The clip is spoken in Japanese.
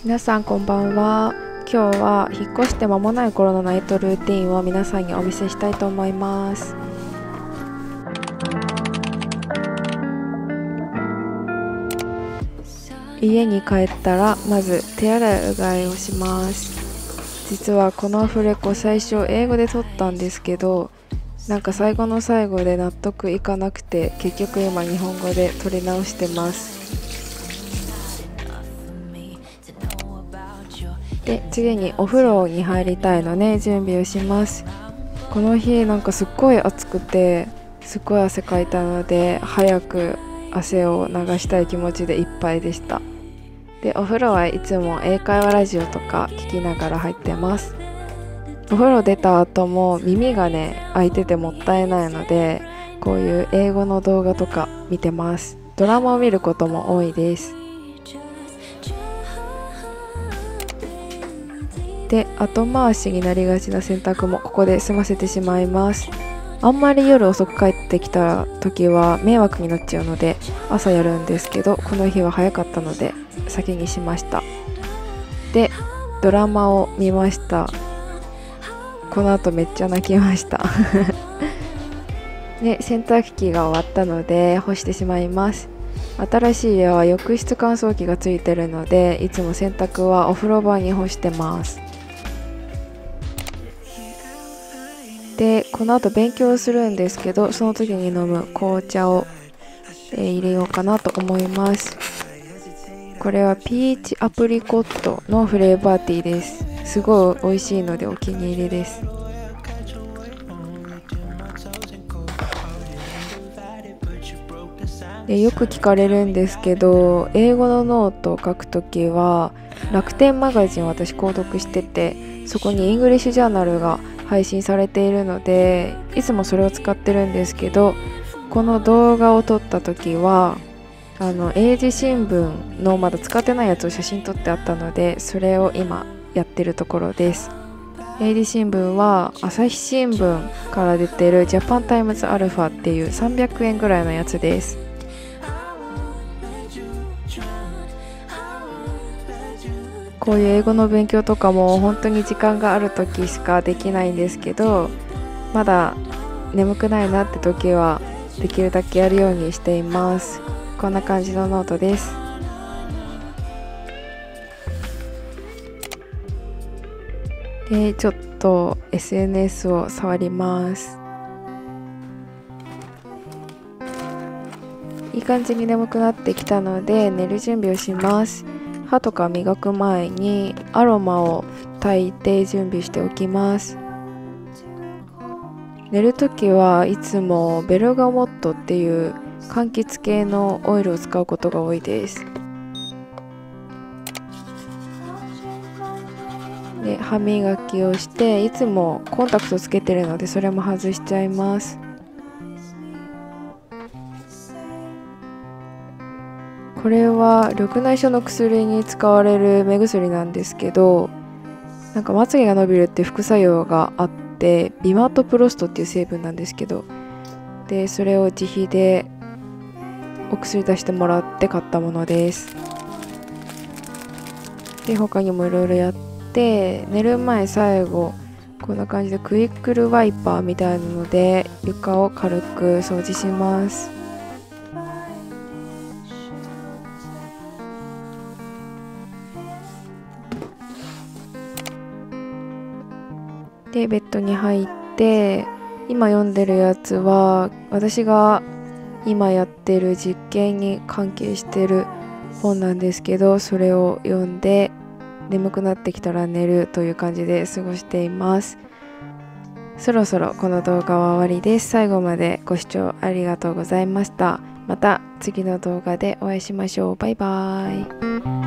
皆さんこんばんは。今日は引っ越して間もない頃のナイトルーティンを皆さんにお見せしたいと思います。家に帰ったらまず手洗いうがいをします。実はこのアフレコ最初英語で撮ったんですけど、なんか最後の最後で納得いかなくて、結局今日本語で撮り直してます。で、次にお風呂に入りたいので準備をします。この日なんかすっごい暑くてすっごい汗かいたので、早く汗を流したい気持ちでいっぱいでした。で、お風呂はいつも英会話ラジオとか聞きながら入ってます。お風呂出た後も耳がね開いててもったいないので、こういう英語の動画とか見てます。ドラマを見ることも多いです。で、後回しになりがちな洗濯もここで済ませてしまいます。あんまり夜遅く帰ってきた時は迷惑になっちゃうので朝やるんですけど、この日は早かったので先にしました。で、ドラマを見ました。この後めっちゃ泣きましたで、洗濯機が終わったので干してしまいます。新しい家は浴室乾燥機がついてるので、いつも洗濯はお風呂場に干してます。で、この後勉強するんですけど、その時に飲む紅茶を、入れようかなと思います。これはピーチアプリコットのフレーバーティーです。すごい美味しいのでお気に入りです。で、よく聞かれるんですけど、英語のノートを書くときは楽天マガジンを私購読してて、そこにイングリッシュジャーナルが配信されているので、いつもそれを使ってるんですけど、この動画を撮った時は英字新聞のまだ使ってないやつを写真撮ってあったので、それを今やってるところです。英字新聞は朝日新聞から出てるジャパンタイムズアルファっていう300円ぐらいのやつです。こういう英語の勉強とかも本当に時間がある時しかできないんですけど、まだ眠くないなって時はできるだけやるようにしています。こんな感じのノートです。で、ちょっと SNS を触ります。いい感じに眠くなってきたので寝る準備をします。歯とか磨く前にアロマを炊いて準備しておきます。寝るときはいつもベルガモットっていう柑橘系のオイルを使うことが多いです。で、歯磨きをして、いつもコンタクトつけてるのでそれも外しちゃいます。これは緑内障の薬に使われる目薬なんですけど、なんかまつげが伸びるっていう副作用があって、ビマトプロストっていう成分なんですけど、でそれを自費でお薬出してもらって買ったものです。で、他にもいろいろやって、寝る前最後こんな感じでクイックルワイパーみたいなので床を軽く掃除します。で、ベッドに入って、今読んでるやつは私が今やってる実験に関係してる本なんですけど、それを読んで眠くなってきたら寝るという感じで過ごしています。そろそろこの動画は終わりです。最後までご視聴ありがとうございました。また次の動画でお会いしましょう。バイバーイ。